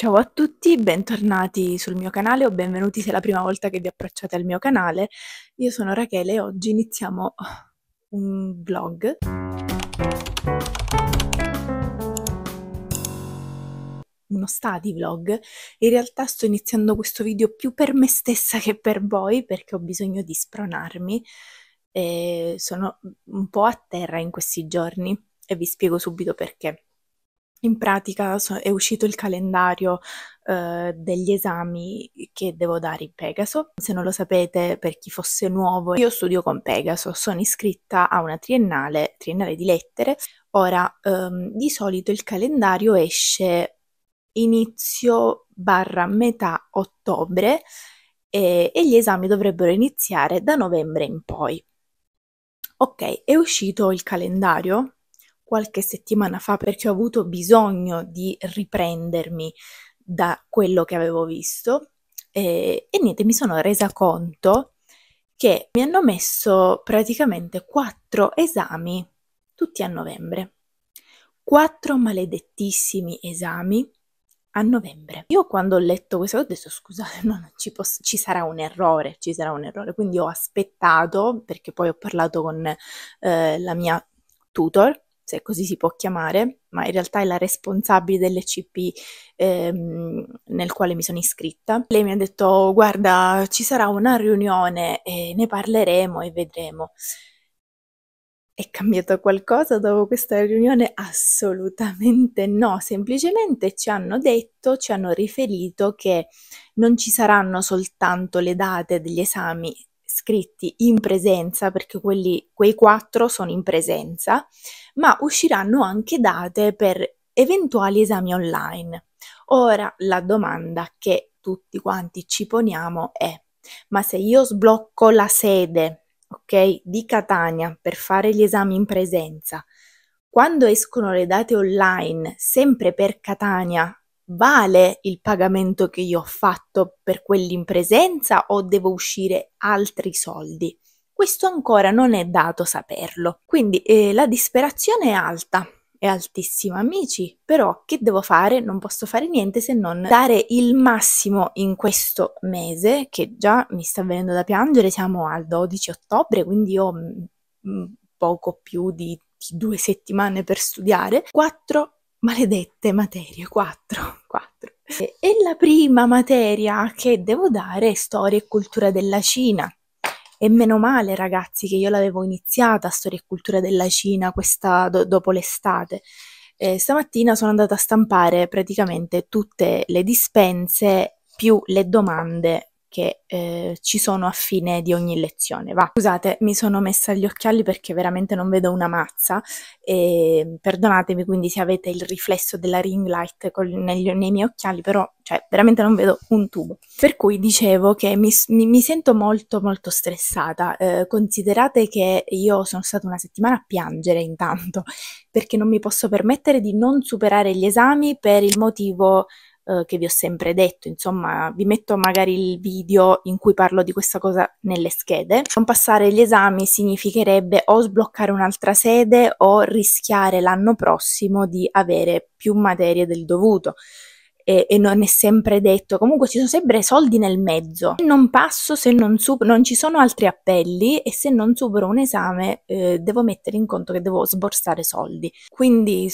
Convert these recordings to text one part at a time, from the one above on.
Ciao a tutti, bentornati sul mio canale o benvenuti se è la prima volta che vi approcciate al mio canale. Io sono Rachele e oggi iniziamo un vlog. Uno study vlog. In realtà sto iniziando questo video più per me stessa che per voi perché ho bisogno di spronarmi e sono un po' a terra in questi giorni e vi spiego subito perché. In pratica è uscito il calendario degli esami che devo dare in Pegaso. Se non lo sapete, per chi fosse nuovo, io studio con Pegaso, sono iscritta a una triennale di lettere. Ora, di solito il calendario esce inizio/metà ottobre e gli esami dovrebbero iniziare da novembre in poi. Ok, è uscito il calendario qualche settimana fa perché ho avuto bisogno di riprendermi da quello che avevo visto e niente, mi sono resa conto che mi hanno messo praticamente 4 esami tutti a novembre. 4 maledettissimi esami a novembre. Io quando ho letto questo ho detto scusate, no, non ci sarà un errore, quindi ho aspettato perché poi ho parlato con la mia tutor, se così si può chiamare, ma in realtà è la responsabile dell'ECP nel quale mi sono iscritta. Lei mi ha detto guarda, ci sarà una riunione e ne parleremo e vedremo. È cambiato qualcosa dopo questa riunione? Assolutamente no, semplicemente ci hanno riferito che non ci saranno soltanto le date degli esami scritti in presenza, perché quei 4 sono in presenza, ma usciranno anche date per eventuali esami online. Ora la domanda che tutti quanti ci poniamo è: ma se io sblocco la sede, ok, di Catania per fare gli esami in presenza, quando escono le date online, sempre per Catania, vale il pagamento che io ho fatto per quelli in presenza o devo uscire altri soldi? Questo ancora non è dato saperlo, quindi la disperazione è alta. È altissima, amici, però che devo fare? Non posso fare niente se non dare il massimo in questo mese, che già mi sta venendo da piangere, siamo al 12 ottobre, quindi ho poco più di 2 settimane per studiare. 4 maledette materie, 4. E la prima materia che devo dare è storia e cultura della Cina. E meno male, ragazzi, che io l'avevo iniziata, storia e cultura della Cina, dopo l'estate. Stamattina sono andata a stampare praticamente tutte le dispense più le domande che ci sono a fine di ogni lezione. Va. Scusate, mi sono messa gli occhiali perché veramente non vedo una mazza e perdonatemi quindi se avete il riflesso della ring light nei miei occhiali, però cioè veramente non vedo un tubo. Per cui dicevo che mi sento molto molto stressata. Considerate che io sono stata una settimana a piangere intanto perché non mi posso permettere di non superare gli esami per il motivo che vi ho sempre detto. Insomma, vi metto magari il video in cui parlo di questa cosa nelle schede. Non passare gli esami significherebbe o sbloccare un'altra sede o rischiare l'anno prossimo di avere più materie del dovuto. E non è sempre detto, comunque ci sono sempre soldi nel mezzo. Se non passo, se non supero, non ci sono altri appelli e se non supero un esame devo mettere in conto che devo sborsare soldi. Quindi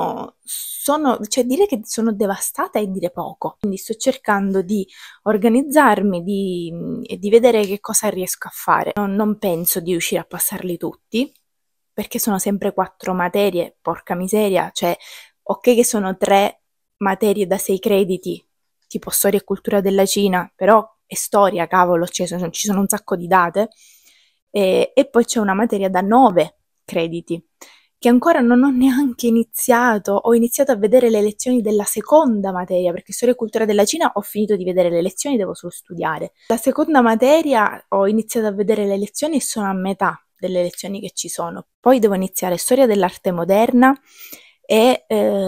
cioè dire che sono devastata è dire poco. Quindi sto cercando di organizzarmi e di vedere che cosa riesco a fare. Non penso di riuscire a passarli tutti, perché sono sempre 4 materie, porca miseria, cioè ok che sono 3 materie da 6 crediti, tipo storia e cultura della Cina, però è storia, cavolo, ci sono un sacco di date, e poi c'è una materia da 9 crediti, che ancora non ho neanche iniziato, ho iniziato a vedere le lezioni della seconda materia, perché storia e cultura della Cina ho finito di vedere le lezioni, devo solo studiare. La seconda materia ho iniziato a vedere le lezioni e sono a metà delle lezioni che ci sono. Poi devo iniziare storia dell'arte moderna e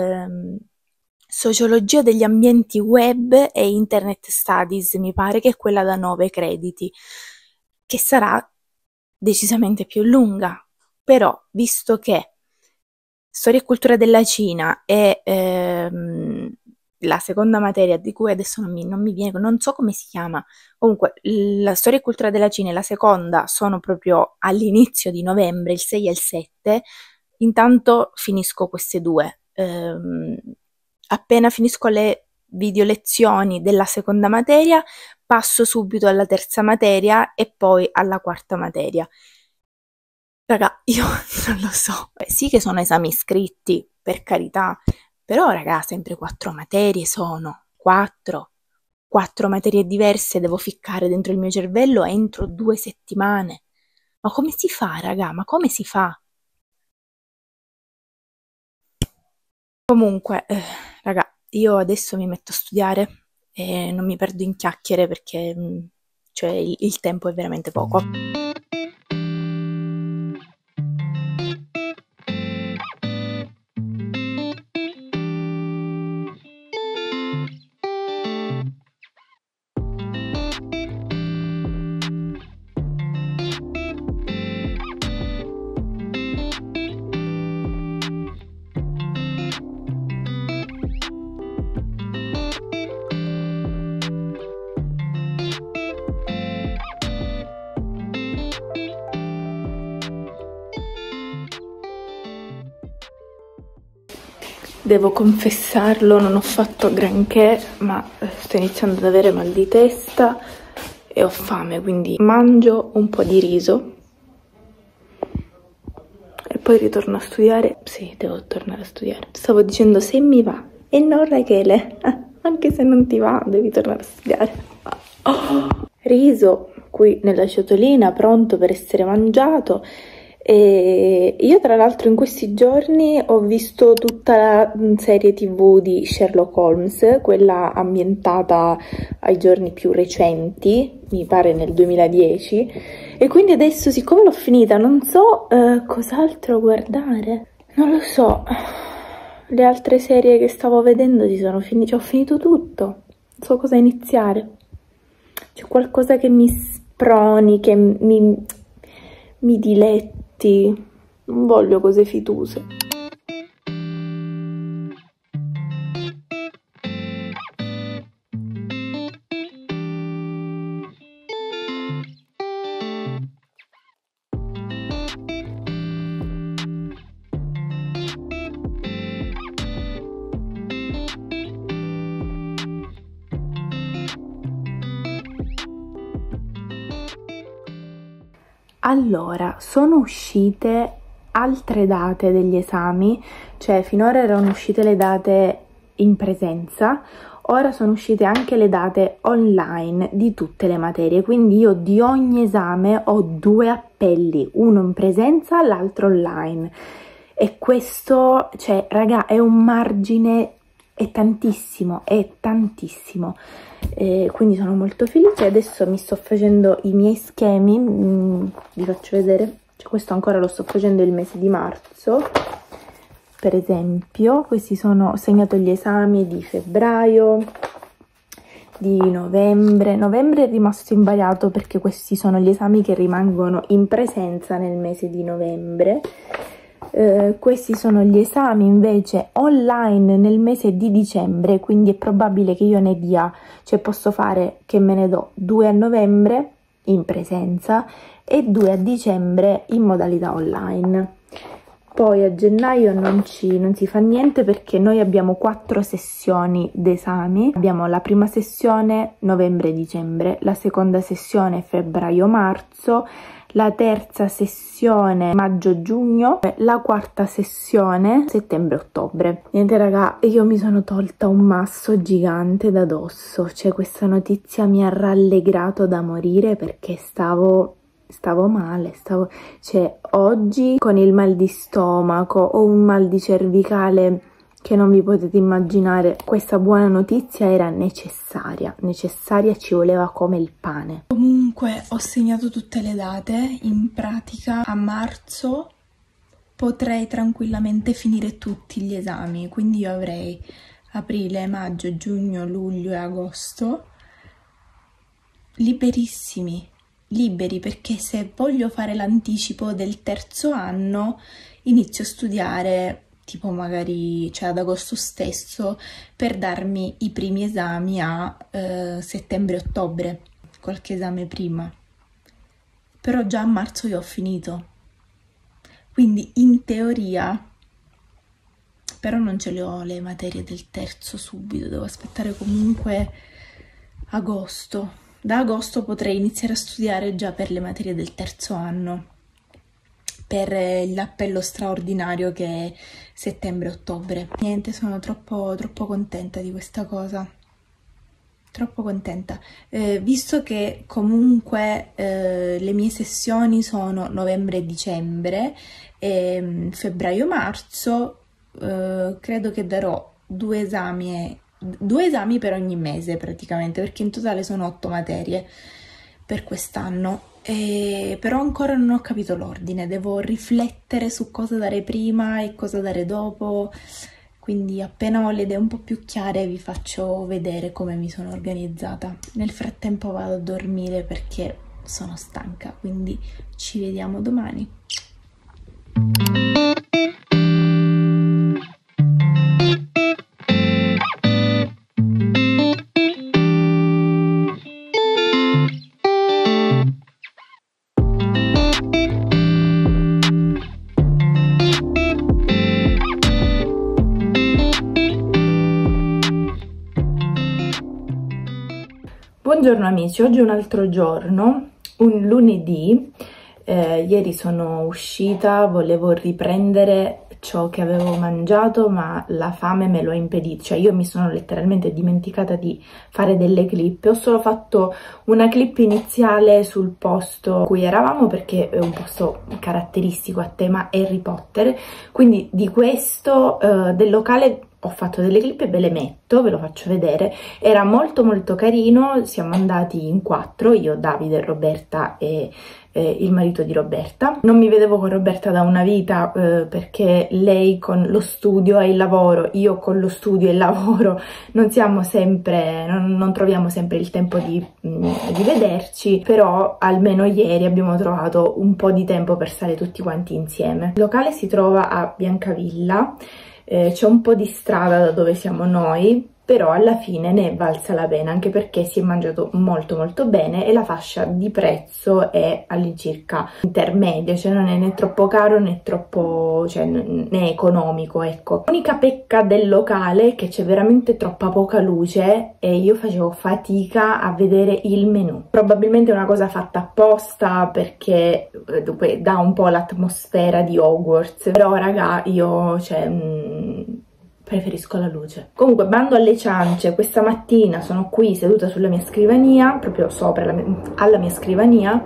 sociologia degli ambienti web e internet studies, mi pare che è quella da 9 crediti, che sarà decisamente più lunga. Però, visto che storia e cultura della Cina e la seconda materia di cui adesso non mi viene, non so come si chiama. Comunque, la storia e cultura della Cina e la seconda sono proprio all'inizio di novembre, il 6 e il 7. Intanto finisco queste due. Appena finisco le video lezioni della seconda materia, passo subito alla terza materia e poi alla quarta materia. Raga, io non lo so. Sì che sono esami scritti, per carità, però raga, sempre 4 materie sono. 4 materie diverse devo ficcare dentro il mio cervello entro 2 settimane. Ma come si fa, raga? Ma come si fa? Comunque, raga, io adesso mi metto a studiare e non mi perdo in chiacchiere perché cioè, il tempo è veramente poco. Devo confessarlo, non ho fatto granché, ma sto iniziando ad avere mal di testa e ho fame, quindi mangio un po' di riso e poi ritorno a studiare. Sì, devo tornare a studiare. Stavo dicendo se mi va e non Rachele, anche se non ti va devi tornare a studiare. Riso qui nella ciotolina pronto per essere mangiato. E io tra l'altro in questi giorni ho visto tutta la serie TV di Sherlock Holmes, quella ambientata ai giorni più recenti, mi pare nel 2010, e quindi adesso siccome l'ho finita non so cos'altro guardare, non lo so, le altre serie che stavo vedendo ho finito tutto, non so cosa iniziare, c'è qualcosa che mi sproni, che mi diletti. Non voglio cose fituse. Allora, sono uscite altre date degli esami, cioè finora erano uscite le date in presenza, ora sono uscite anche le date online di tutte le materie, quindi io di ogni esame ho 2 appelli, uno in presenza, l'altro online. E questo, cioè, raga, è un margine, è tantissimo, quindi sono molto felice. Adesso mi sto facendo i miei schemi, vi faccio vedere, cioè, questo ancora lo sto facendo il mese di marzo, per esempio. Questi ho segnato gli esami di febbraio, di novembre è rimasto invariato perché questi sono gli esami che rimangono in presenza nel mese di novembre. Questi sono gli esami invece online nel mese di dicembre, quindi è probabile che io ne dia, cioè posso fare che me ne do 2 a novembre in presenza e 2 a dicembre in modalità online. Poi a gennaio non si fa niente perché noi abbiamo 4 sessioni d'esami. Abbiamo la prima sessione novembre-dicembre, la seconda sessione febbraio-marzo, la terza sessione maggio-giugno, la quarta sessione settembre-ottobre. Niente raga, io mi sono tolta un masso gigante da dosso, cioè questa notizia mi ha rallegrato da morire perché stavo male, cioè oggi con il mal di stomaco o un mal di cervicale che non vi potete immaginare, questa buona notizia era necessaria, ci voleva come il pane. Comunque ho segnato tutte le date, in pratica a marzo potrei tranquillamente finire tutti gli esami, quindi io avrei aprile, maggio, giugno, luglio e agosto liberi, perché se voglio fare l'anticipo del terzo anno inizio a studiare tipo magari, cioè ad agosto stesso, per darmi i primi esami a settembre-ottobre, qualche esame prima. Però già a marzo io ho finito, quindi in teoria, però non ce le ho le materie del terzo subito, devo aspettare comunque agosto. Da agosto potrei iniziare a studiare già per le materie del terzo anno, per l'appello straordinario che è settembre-ottobre. Niente, sono troppo contenta di questa cosa. Troppo contenta, visto che comunque le mie sessioni sono novembre e dicembre e febbraio-marzo, credo che darò due esami per ogni mese praticamente, perché in totale sono 8 materie per quest'anno. Però ancora non ho capito l'ordine, devo riflettere su cosa dare prima e cosa dare dopo. Quindi appena ho le idee un po' più chiare vi faccio vedere come mi sono organizzata. Nel frattempo vado a dormire perché sono stanca, quindi ci vediamo domani. Buongiorno amici, oggi è un altro giorno, un lunedì. Ieri sono uscita, volevo riprendere ciò che avevo mangiato, ma la fame me lo ha impedito. Cioè io mi sono letteralmente dimenticata di fare delle clip. Ho solo fatto una clip iniziale sul posto in cui eravamo, perché è un posto caratteristico a tema Harry Potter, quindi di questo del locale ho fatto delle clip e ve le metto, ve lo faccio vedere. Era molto carino, siamo andati in 4, io, Davide, Roberta e il marito di Roberta. Non mi vedevo con Roberta da una vita perché lei con lo studio e il lavoro, io con lo studio e il lavoro non siamo sempre, non troviamo sempre il tempo di vederci, però almeno ieri abbiamo trovato un po' di tempo per stare tutti quanti insieme. Il locale si trova a Biancavilla. C'è un po' di strada da dove siamo noi, però alla fine ne è valsa la pena, anche perché si è mangiato molto bene e la fascia di prezzo è all'incirca intermedia, cioè non è né troppo caro né troppo, cioè né economico, ecco. L'unica pecca del locale è che c'è veramente troppa poca luce e io facevo fatica a vedere il menù. Probabilmente è una cosa fatta apposta perché dà un po' l'atmosfera di Hogwarts, però raga, io preferisco la luce. Comunque, bando alle ciance, questa mattina sono qui seduta sulla mia scrivania, proprio sopra alla mia scrivania,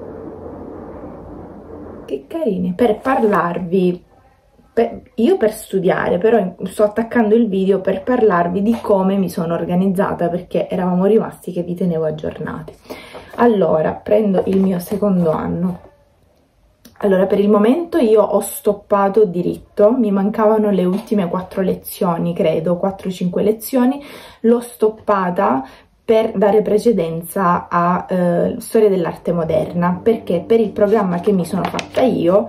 che carini, per parlarvi, io per studiare, però sto attaccando il video per parlarvi di come mi sono organizzata, perché eravamo rimasti che vi tenevo aggiornati. Allora, prendo il mio secondo anno. Allora, per il momento io ho stoppato diritto, mi mancavano le ultime 4 lezioni, credo, 4-5 lezioni, l'ho stoppata per dare precedenza a storia dell'arte moderna, perché per il programma che mi sono fatta io,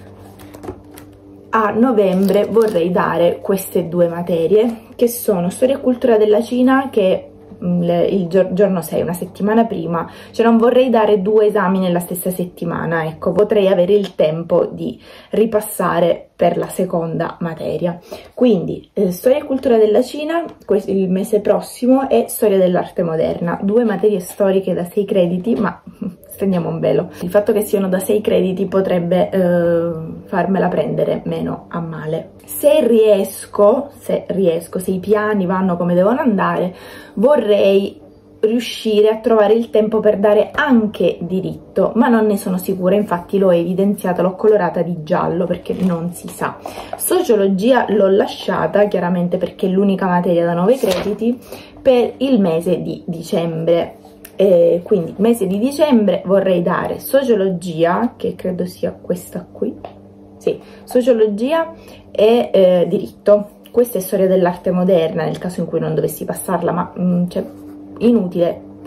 a novembre vorrei dare queste 2 materie, che sono storia e cultura della Cina, che il giorno 6, una settimana prima, cioè non vorrei dare 2 esami nella stessa settimana, ecco, potrei avere il tempo di ripassare per la seconda materia. Quindi storia e cultura della Cina il mese prossimo e storia dell'arte moderna, 2 materie storiche da 6 crediti, ma stendiamo un velo. Il fatto che siano da 6 crediti potrebbe farmela prendere meno a male. Se riesco, se i piani vanno come devono andare, vorrei riuscire a trovare il tempo per dare anche diritto, ma non ne sono sicura, infatti l'ho evidenziata, l'ho colorata di giallo perché non si sa. Sociologia l'ho lasciata, chiaramente perché è l'unica materia da 9 crediti, per il mese di dicembre. Quindi mese di dicembre vorrei dare sociologia, che credo sia questa qui, sì, sociologia e diritto. Questa è storia dell'arte moderna, nel caso in cui non dovessi passarla, ma cioè, inutile,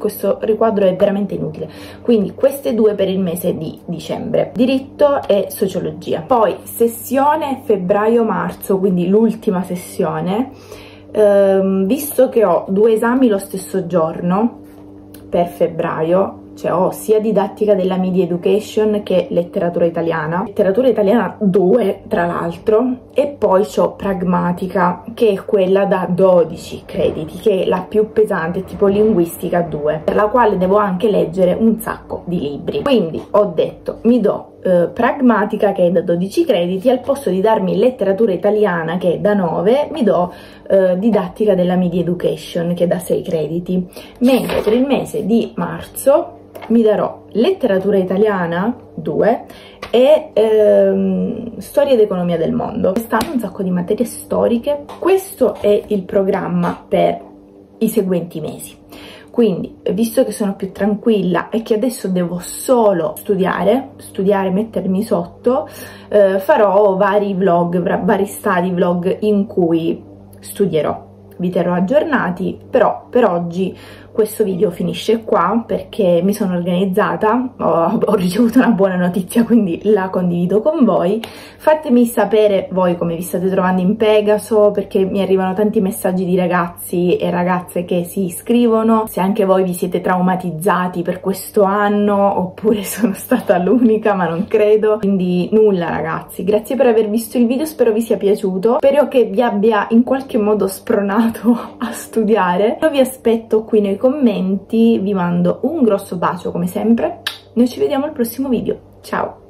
questo riquadro è veramente inutile. Quindi queste due per il mese di dicembre, diritto e sociologia. Poi sessione febbraio-marzo, quindi l'ultima sessione, visto che ho due esami lo stesso giorno per febbraio, cioè ho sia didattica della media education che letteratura italiana 2 tra l'altro, e poi ho pragmatica, che è quella da 12 crediti, che è la più pesante, tipo linguistica 2, per la quale devo anche leggere un sacco di libri. Quindi ho detto, mi do pragmatica, che è da 12 crediti, al posto di darmi letteratura italiana, che è da 9, mi do didattica della media education, che è da 6 crediti, mentre per il mese di marzo mi darò letteratura italiana 2 e storia ed economia del mondo. Quest'anno un sacco di materie storiche. Questo è il programma per i seguenti mesi. Quindi, visto che sono più tranquilla e che adesso devo solo studiare, mettermi sotto, farò vari vlog, vari study vlog in cui studierò. Vi terrò aggiornati, però per oggi questo video finisce qua, perché mi sono organizzata, ho ricevuto una buona notizia, quindi la condivido con voi. Fatemi sapere voi come vi state trovando in Pegaso, perché mi arrivano tanti messaggi di ragazzi e ragazze che si iscrivono, se anche voi vi siete traumatizzati per questo anno, oppure sono stata l'unica, ma non credo. Quindi nulla ragazzi, grazie per aver visto il video, spero vi sia piaciuto, spero che vi abbia in qualche modo spronato a studiare. Io vi aspetto qui nei commenti, vi mando un grosso bacio come sempre, noi ci vediamo al prossimo video, ciao!